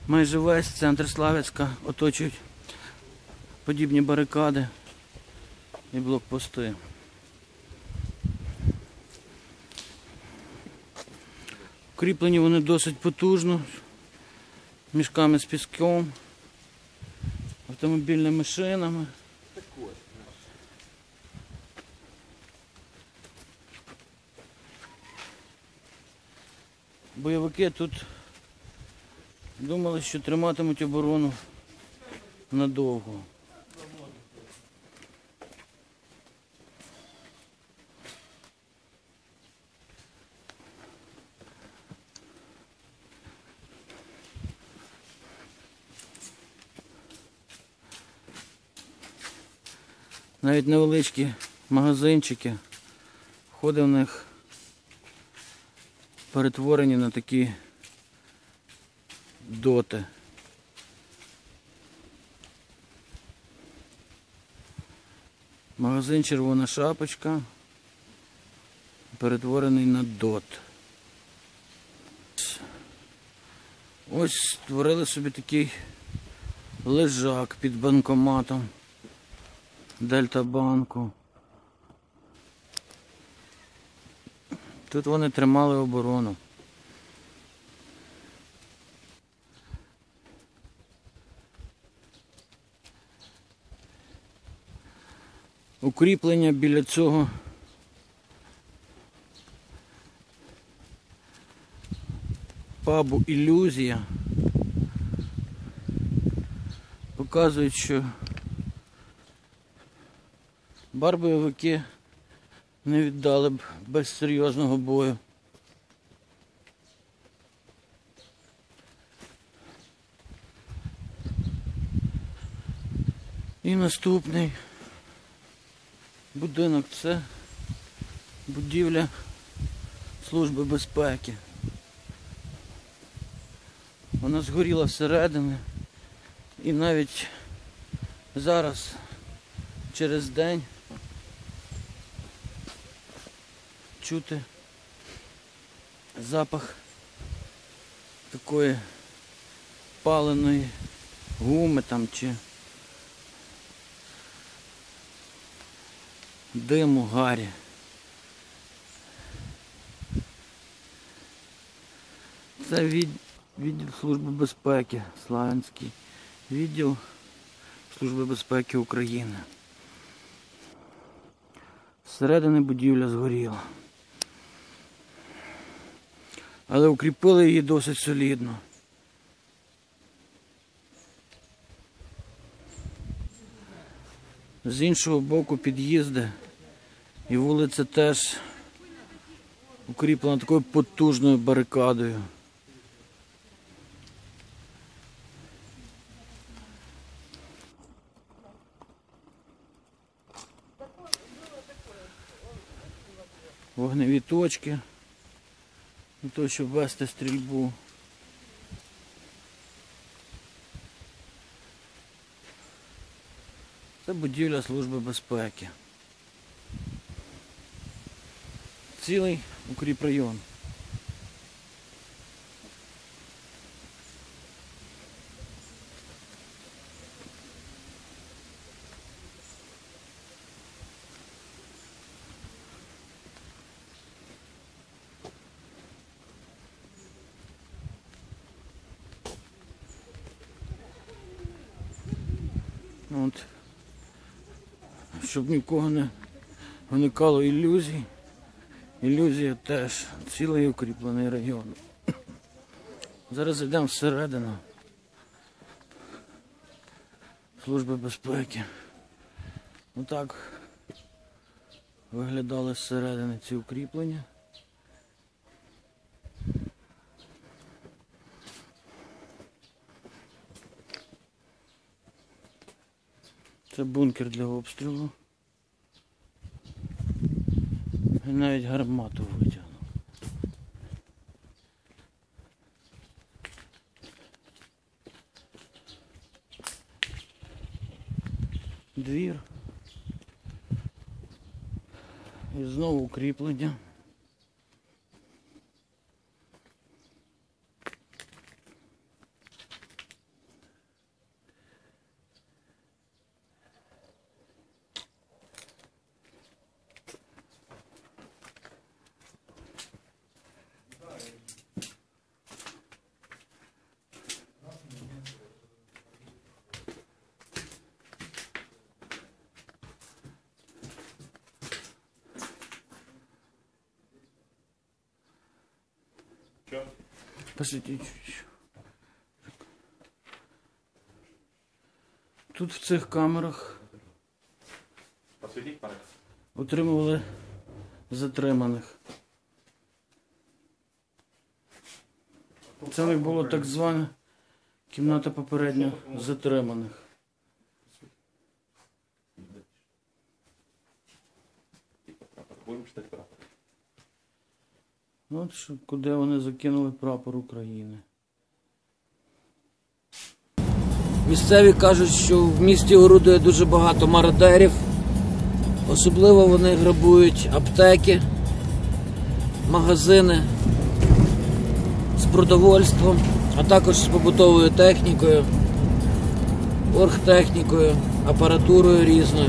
Майже весь центр Славянська оточують подібні барикади і блокпости. Укріплені вони досить потужно, мішками з піском, автомобільними шинами. Бойовики тут думали, що триматимуть оборону надовго. Навіть невеличкі магазинчики, входи в них перетворені на такі доти. Магазин «Червона шапочка» перетворений на дот. Ось створили собі такий лежак під банкоматом Дельта-банку. Тут вони тримали оборону. Укріплення біля цього пабу «Ілюзія» показують, що бойовики не віддали б без серйозного бою. І наступний будинок — це будівля Служби безпеки. Вона згоріла всередині, і навіть зараз, через день, чути запах такої паленої гуми там чи диму, гарі. Це відділ Служби безпеки, Славянський відділ Служби безпеки України. Зсередини будівля згоріла. Але укріпили її досить солідно. З іншого боку під'їзди і вулиця теж укріплена такою потужною барикадою. Вогневі точки, для того, щоб вести стрільбу. Це будівля Служби безпеки. Цілий укріпрайон. От. Щоб нікого не виникало ілюзій. Ілюзія теж цілий укріплений район. Зараз йдемо всередину Служби безпеки. Отак виглядали зсередини ці укріплення. Це бункер для обстрілу. І навіть гармату витягнув. Двір. І знову укріплення. Пошлите чуть-чуть. Тут в цих камерах утримували затриманих. Це в них було так звана кімната попередньо затриманих. От що, куди вони закинули прапор України. Місцеві кажуть, що в місті орудує дуже багато мародерів. Особливо вони грабують аптеки, магазини з продовольством, а також з побутовою технікою, оргтехнікою, апаратурою різною.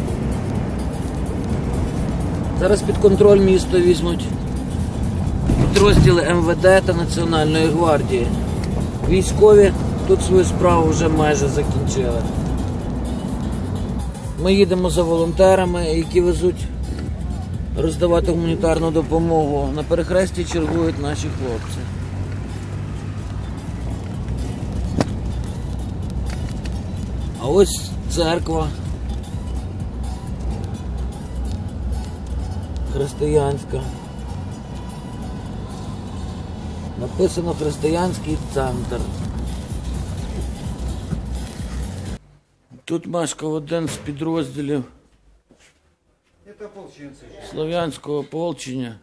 Зараз під контроль місто візьмуть підрозділи МВД та Національної гвардії. Військові тут свою справу вже майже закінчили. Ми їдемо за волонтерами, які везуть роздавати гуманітарну допомогу. На перехресті чергують наші хлопці. А ось церква християнська. Написано «Християнський центр». Тут мешкав один з підрозділів Слов'янського ополчення.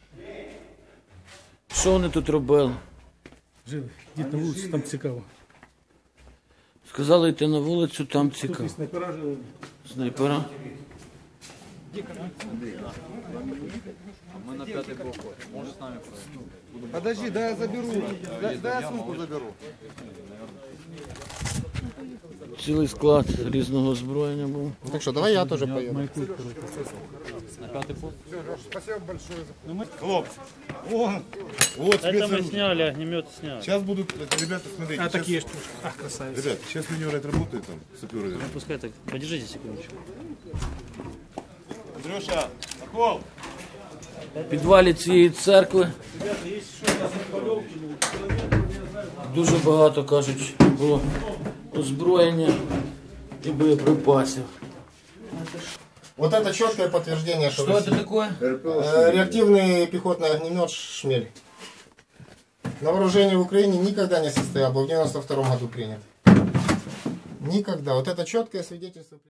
Що вони тут робили? Жили, йдіть на вулицю, там цікаво. Сказали йти на вулицю, там Тут цікаво. і снайпера жили. Снайпера. Мы на пятый блок. Может с нами пройти? Подожди, дай я заберу. Дай я сумку заберу. Цілий склад різного озброєння був. Так что, давай я тоже поеду. На пятый блок? Спасибо большое. Хлопцы, вот Это мы сняли, огнемет сняли. Сейчас будут ребята, смотрите. А сейчас, такі ж тут. Ах, красавець. Ребят, сейчас минеры работают там, саперы. Пускай так, подержите секундочку. Андрюша, Сокол! В підвалі цієї церкви дуже багато, кажуть, було озброєння і боєприпасів. Вот это четкое подтверждение, что Що це таке? реактивный пехотный огнемет «Шмель». На вооружении в Украине никогда не состоял, был в 92 году принят. Никогда. Вот это четкое свидетельство.